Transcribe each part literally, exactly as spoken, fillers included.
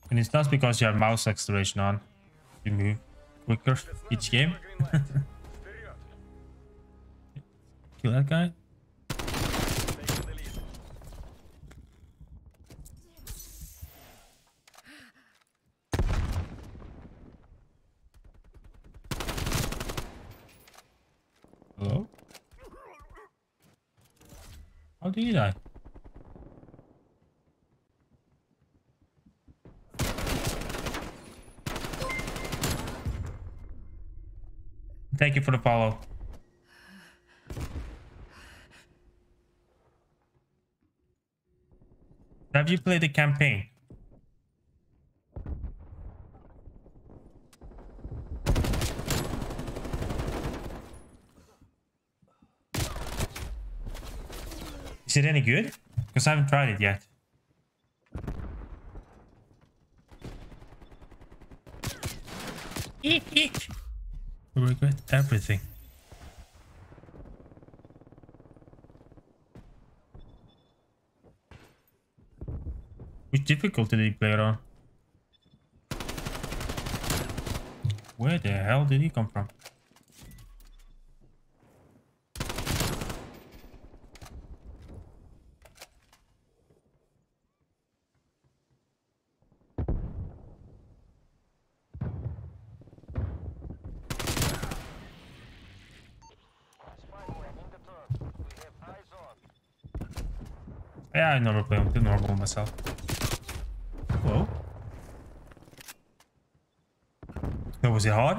And it's not because you have mouse acceleration on. You move quicker each game. Kill that guy. Hello? How do you die? Thank you for the follow. Have you played the campaign? Is it any good? Because I haven't tried it yet. Eek, eek. I regret everything. Which difficulty did he play it on? Where the hell did he come from? Yeah, I never play on the normal myself. Whoa. So was it hard?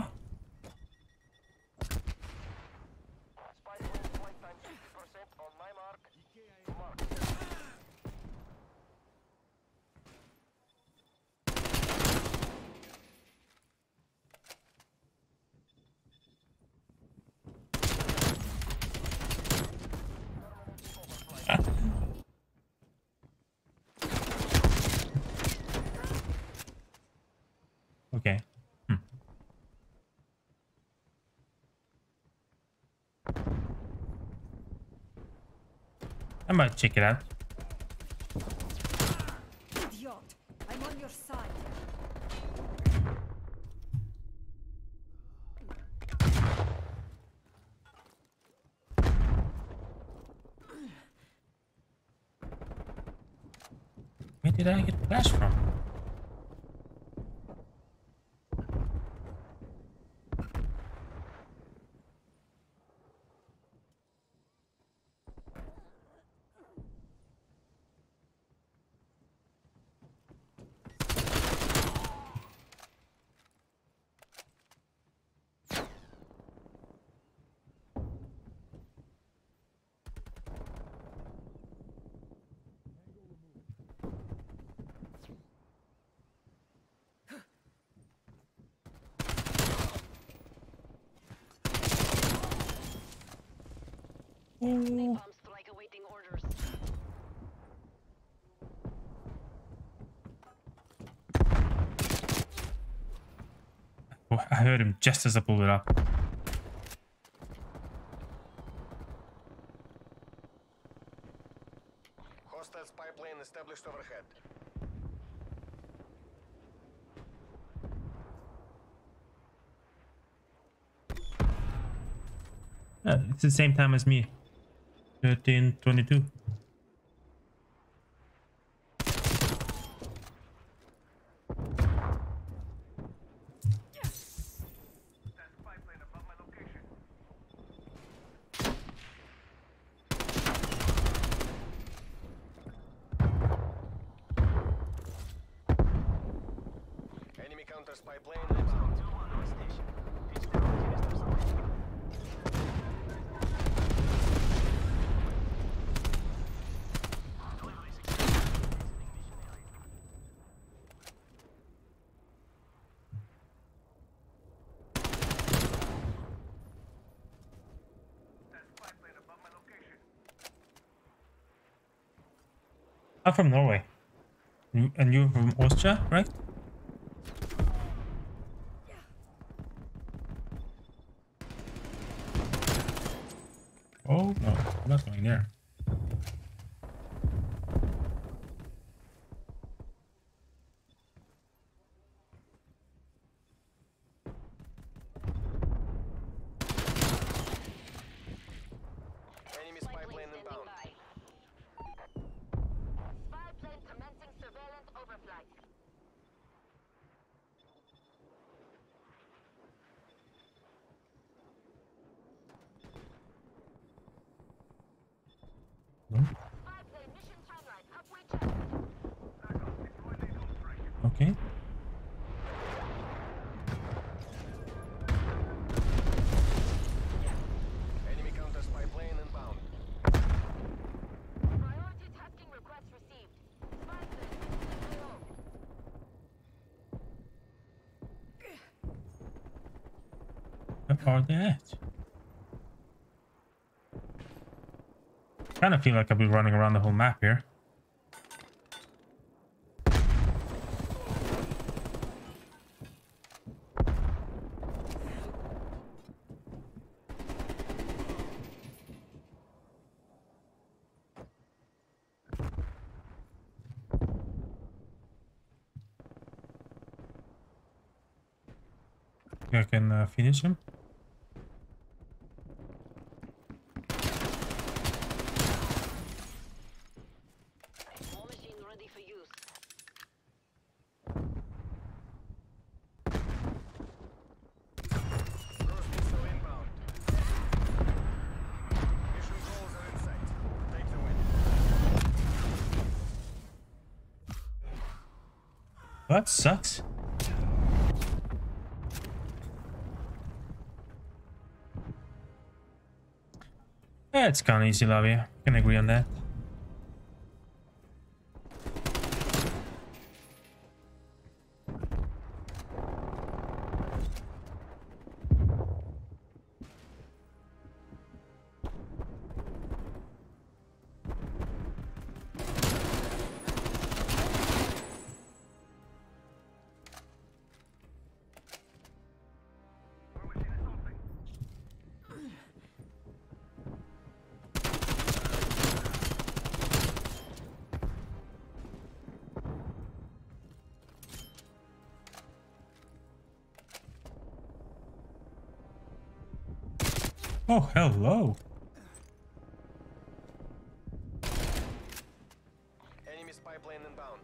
Okay. Hmm. I might check it out. Idiot! I'm on your side. Where did I get flash from? Napalm strike awaiting orders. Oh, I heard him just as I pulled it up. Hostile spy plane established overhead. Uh, it's the same time as me. thirteen twenty-two. Enemy counter spy plane inbound. I'm from Norway. You- And you're from Austria, right? Oh no, I'm not going there. Okay. Enemy counter spy plane inbound. Priority tasking request received. Spy plane. Where are they at? Kind of feel like I'll be running around the whole map here. I can uh, finish him. War machine ready for use. Cruise missile inbound. Mission goals are in sight. Take the win. That sucks. Yeah, it's kind of easy lobby. I can agree on that. Oh, hello. Enemy spy plane inbound.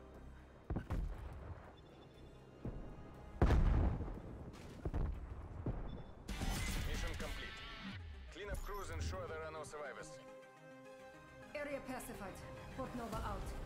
Mission complete. Clean up crews, ensure there are no survivors. Area pacified. Port Nova out.